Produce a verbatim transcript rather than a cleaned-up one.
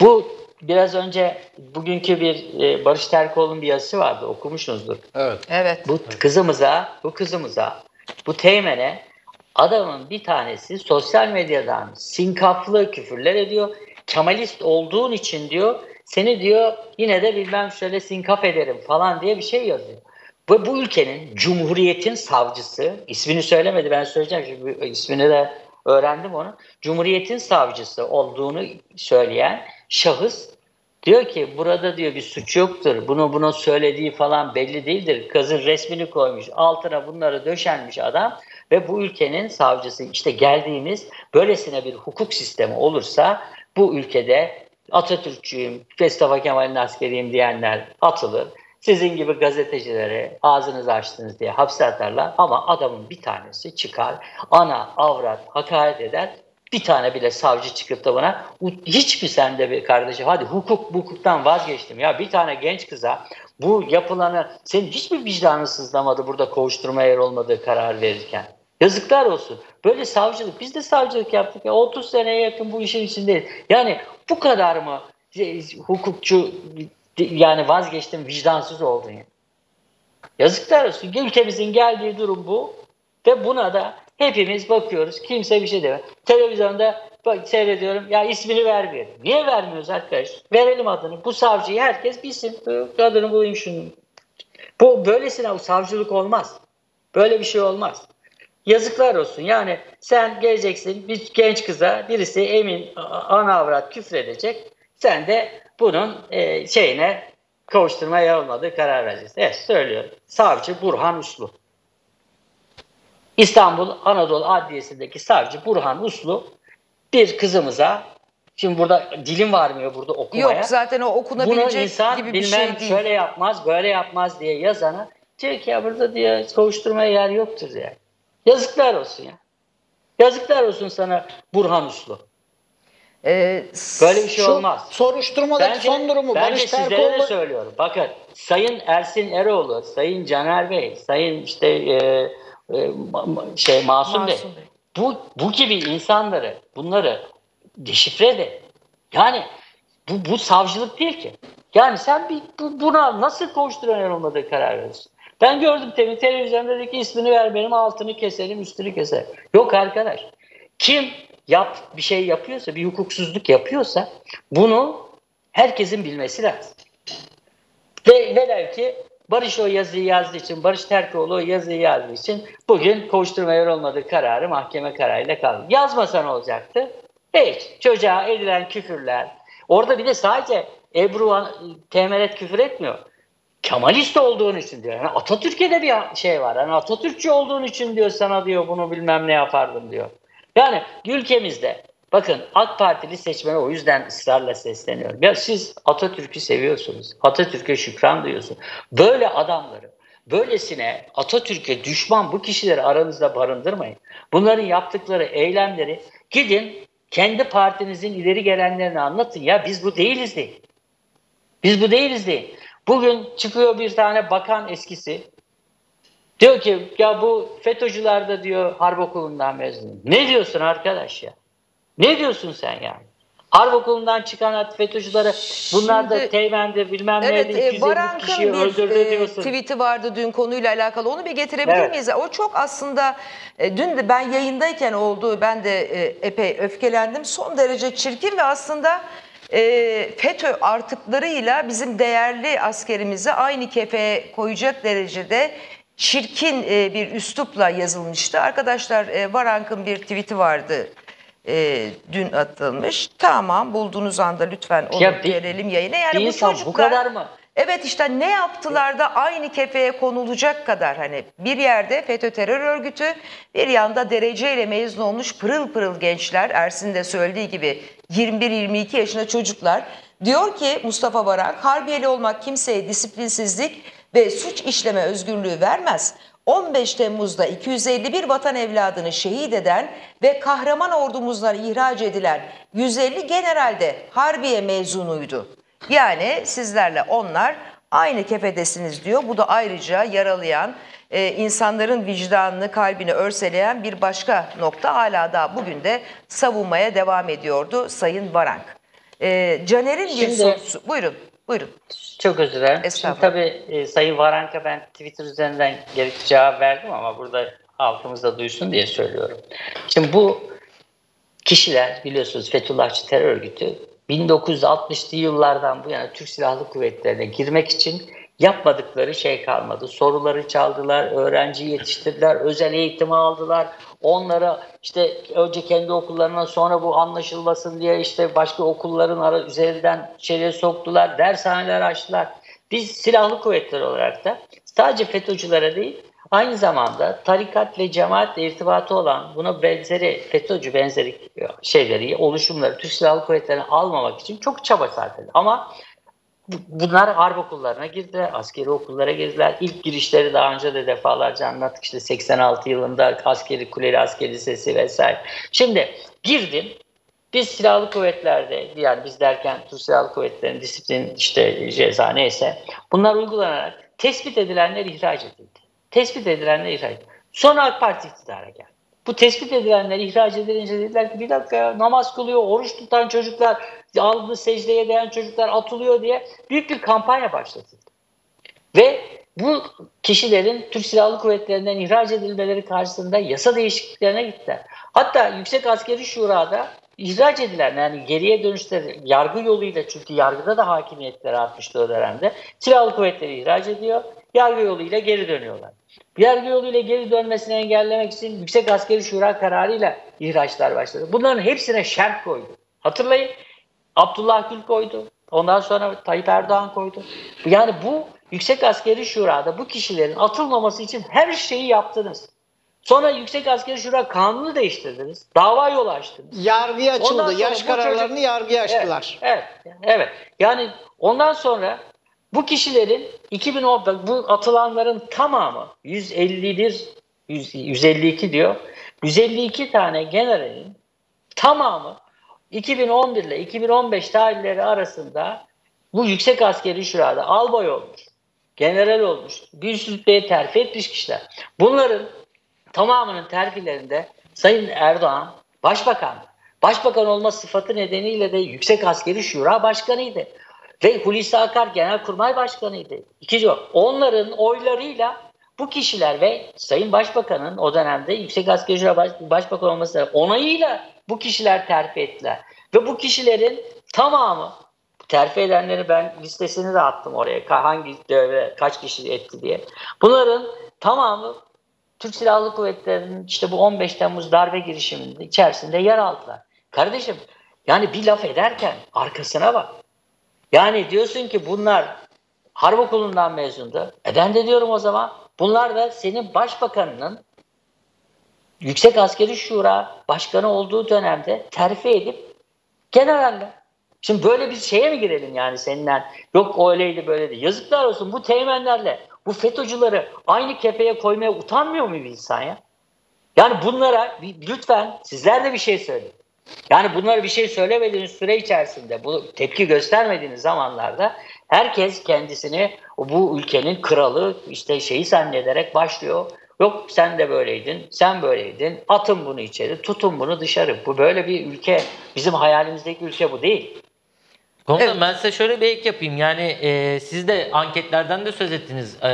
Bu biraz önce bugünkü bir e, Barış Terkoğlu'nun bir yazısı vardı, okumuşsunuzdur. Evet. Evet. Bu kızımıza, bu kızımıza, bu Teğmen'e adamın bir tanesi sosyal medyadan sinkaflı küfürler ediyor. Kemalist olduğun için diyor, seni diyor yine de bilmem şöyle sinkaf ederim falan diye bir şey yazıyor. Ve bu ülkenin Cumhuriyet'in savcısı, ismini söylemedi, ben söyleyeceğim çünkü ismini de öğrendim onu. Cumhuriyet'in savcısı olduğunu söyleyen şahıs diyor ki burada diyor bir suç yoktur. Bunu buna söylediği falan belli değildir. Kızın resmini koymuş, altına bunları döşenmiş adam ve bu ülkenin savcısı. İşte geldiğimiz böylesine bir hukuk sistemi olursa bu ülkede Atatürkçüyüm, Mustafa Kemal'in askeriyim diyenler atılır. Sizin gibi gazetecilere ağzınızı açtınız diye hapse atarlar ama adamın bir tanesi çıkar, ana avrat hakaret eder. Bir tane bile savcı çıkıp da bana hiç mi sende bir kardeşim hadi hukuk hukuktan vazgeçtim ya bir tane genç kıza bu yapılanı senin hiçbir vicdanın sızlamadı burada kovuşturma yer olmadığı karar verirken. Yazıklar olsun. Böyle savcılık biz de savcılık yaptık ya otuz seneye yakın bu işin içindeyiz. Yani bu kadar mı hukukçu yani vazgeçtim vicdansız oldun ya. Yazıklar olsun. Ülkemizin geldiği durum bu ve buna da hepimiz bakıyoruz. Kimse bir şey demiyor. Televizyonda bak, seyrediyorum. Ya ismini vermiyorum. Niye vermiyoruz arkadaş? Verelim adını. Bu savcıyı herkes bilsin. Adını bulayım şunu. Bu böylesine savcılık olmaz. Böyle bir şey olmaz. Yazıklar olsun. Yani sen geleceksin bir genç kıza birisi emin ana avrat küfredecek. Sen de bunun e, şeyine kavuşturma yer olmadığı karar vereceksin. Evet söylüyorum. Savcı Burhan Uslu. İstanbul Anadolu Adliyesi'ndeki savcı Burhan Uslu bir kızımıza, şimdi burada dilim varmıyor burada okumaya. Yok zaten o okunabilecek bunu insan, gibi bir bilmem, şey değil. şöyle yapmaz böyle yapmaz diye yazana diyor ki ya burada diyor kovuşturmaya yer yoktur diye. Yazıklar olsun ya. Yazıklar olsun sana Burhan Uslu. Ee, Böyle bir şey Şu olmaz. soruşturmadaki Bence, son durumu bence Barış sizlere de Terkoğlu söylüyorum. Bakın Sayın Ersin Eroğlu, Sayın Caner Bey, Sayın işte e, e, şey Masum, Bey. Masum Bey. Bu, bu gibi insanları, bunları deşifre edin. Yani bu, bu savcılık değil ki. Yani sen bir, bu, buna nasıl koşturan olmadığı karar verirsin. Ben gördüm temin televizyonda dedi ki ismini ver benim altını keselim üstünü keselim. Yok arkadaş. Kim yap bir şey yapıyorsa, bir hukuksuzluk yapıyorsa bunu herkesin bilmesi lazım. Ve velev ki Barış o yazıyı yazdığı için, Barış Terkoğlu o yazıyı yazdığı için bugün kovuşturma yer olmadığı kararı mahkeme kararıyla kaldı. Yazmasa ne olacaktı? Hiç. Çocuğa edilen küfürler. Orada bir de sadece Ebru Teğmen'e küfür etmiyor. Kemalist olduğun için diyor. Yani Atatürk'e de bir şey var. Yani Atatürkçü olduğun için diyor sana diyor bunu bilmem ne yapardım diyor. Yani ülkemizde bakın AK Partili seçmene o yüzden ısrarla sesleniyorum. Ya siz Atatürk'ü seviyorsunuz. Atatürk'e şükran duyuyorsunuz. Böyle adamları, böylesine Atatürk'e düşman bu kişileri aranızda barındırmayın. Bunların yaptıkları eylemleri gidin kendi partinizin ileri gelenlerini anlatın. Ya biz bu değiliz deyin. Biz bu değiliz deyin. Bugün çıkıyor bir tane bakan eskisi. Diyor ki ya bu FETÖ'cüler de diyor harp okulundan mezun. Ne diyorsun arkadaş ya? Ne diyorsun sen yani? Harp okulundan çıkan FETÖ'cülere bunlar da Teğmen'de bilmem evet, neydi iki yüz elli kişiyi öldürdü e, diyorsun. tweet'i vardı dün konuyla alakalı. Onu bir getirebilir evet. miyiz? O çok aslında e, dün de ben yayındayken oldu. Ben de e, epey öfkelendim. Son derece çirkin ve aslında e, FETÖ artıklarıyla bizim değerli askerimizi aynı kefeye koyacak derecede çirkin e, bir üslupla yazılmıştı. Arkadaşlar e, Varank'ın bir tweet'i vardı. E, dün atılmış. Tamam bulduğunuz anda lütfen onu ya bir, verelim yayına. Yani bu çocuklar bu kadar mı? Evet işte ne yaptılar da aynı kefeye konulacak kadar hani bir yerde FETÖ terör örgütü bir yanda dereceyle mezun olmuş pırıl pırıl gençler Ersin de söylediği gibi yirmi bir yirmi iki yaşında çocuklar diyor ki Mustafa Varank harbiyeli olmak kimseye disiplinsizlik ve suç işleme özgürlüğü vermez. on beş Temmuz'da iki yüz elli bir vatan evladını şehit eden ve kahraman ordumuzdan ihraç edilen yüz elli general de harbiye mezunuydu. Yani sizlerle onlar aynı kefedesiniz diyor. Bu da ayrıca yaralayan, e, insanların vicdanını, kalbini örseleyen bir başka nokta. Hala daha bugün de savunmaya devam ediyordu Sayın Varank. E, Caner'in bir Şimdi- sorusu. Buyurun, buyurun. Çok özür dilerim. Şimdi Estağfurullah. tabii e, Sayın Varanka ben Twitter üzerinden gerekli cevap verdim ama burada halkımız da duysun diye söylüyorum. Şimdi bu kişiler biliyorsunuz Fethullahçı terör örgütü bin dokuz yüz altmışlı yıllardan bu yana Türk Silahlı Kuvvetleri'ne girmek için yapmadıkları şey kalmadı. Soruları çaldılar, öğrenci yetiştirdiler, özel eğitimi aldılar. Onlara işte önce kendi okullarına sonra bu anlaşılmasın diye işte başka okulların ara üzerinden içeriye soktular, dershaneler açtılar. Biz silahlı kuvvetler olarak da sadece FETÖ'cülere değil aynı zamanda tarikat ve cemaatle irtibatı olan buna benzeri FETÖ'cü benzeri şeyleri, oluşumları Türk Silahlı Kuvvetleri'ne almamak için çok çaba sarf edildi. Ama bunlar harp okullarına girdiler, askeri okullara girdiler. İlk girişleri daha önce de defalarca anlattık. İşte seksen altı yılında askeri Kuleli Askeri Lisesi vesaire. Şimdi girdim. Biz silahlı kuvvetlerde, yani biz derken Türk Silahlı Kuvvetleri'nin disiplin işte ceza neyse bunlar uygulanarak tespit edilenler ihraç edildi. Tespit edilenler ihraç edildi. Sonra AK Parti iktidara geldi. Bu tespit edilenler ihraç edilince dediler ki bir dakika ya, namaz kılıyor, oruç tutan çocuklar, alnı secdeye değen çocuklar atılıyor diye büyük bir kampanya başlatıldı. Ve bu kişilerin Türk Silahlı Kuvvetleri'nden ihraç edilmeleri karşısında yasa değişikliklerine gittiler. Hatta Yüksek Askeri Şura'da ihraç edilen, yani geriye dönüşleri yargı yoluyla, çünkü yargıda da hakimiyetleri artmıştı o dönemde, Silahlı Kuvvetleri ihraç ediyor, yargı yoluyla geri dönüyorlar. Yargı yoluyla geri dönmesini engellemek için Yüksek Askeri Şura kararıyla ihraçlar başladı. Bunların hepsine şerh koydu. Hatırlayın, Abdullah Gül koydu. Ondan sonra Tayyip Erdoğan koydu. Yani bu Yüksek Askeri Şura'da bu kişilerin atılmaması için her şeyi yaptınız. Sonra Yüksek Askeri Şura kanunu değiştirdiniz. Dava yolu açtınız. Yargıya Ondan açıldı. sonra Yaş bu kararlarını çocuk- yargıya açtılar. Evet, evet, evet. Yani ondan sonra bu kişilerin iki bin on bu atılanların tamamı yüz elli bir, yüz, yüz elli iki diyor. yüz elli iki tane generalin tamamı iki bin on bir ile iki bin on beş tarihleri arasında bu Yüksek Askeri Şura'da albay olmuş, general olmuş, bir üst rütbeye terfi etmiş kişiler. Bunların tamamının terfilerinde Sayın Erdoğan başbakan. Başbakan olma sıfatı nedeniyle de Yüksek Askeri Şura Başkanıydı. Ve Hulusi Akar Genelkurmay Başkanıydı. İkinci o. Onların oylarıyla bu kişiler ve Sayın Başbakan'ın o dönemde Yüksek Askeri Şura Baş, Başbakan olması onayıyla bu kişiler terfi ettiler. Ve bu kişilerin tamamı, terfi edenleri ben listesini de attım oraya. Hangi dövbe kaç kişi etti diye. Bunların tamamı Türk Silahlı Kuvvetleri'nin işte bu on beş Temmuz darbe girişiminin içerisinde yer aldılar. Kardeşim yani bir laf ederken arkasına bak. Yani diyorsun ki bunlar harp okulundan mezundu. E ben de diyorum o zaman bunlar da senin başbakanının Yüksek Askeri Şura Başkanı olduğu dönemde terfi edip generaller. Şimdi böyle bir şeye mi girelim yani seninle? Yok öyleydi böyleydi. Yazıklar olsun bu teğmenlerle, bu FETÖ'cüleri aynı kefeye koymaya utanmıyor mu bir insan ya? Yani bunlara lütfen sizler de bir şey söyleyin. Yani bunlara bir şey söylemediğiniz süre içerisinde, bu tepki göstermediğiniz zamanlarda herkes kendisini bu ülkenin kralı işte şeyi zannederek başlıyor. Yok sen de böyleydin, sen böyleydin, atın bunu içeri, tutun bunu dışarı. Bu böyle bir ülke, bizim hayalimizdeki ülke bu değil. Komutanım Evet. ben size şöyle bir ek yapayım. Yani e, siz de anketlerden de söz ettiniz.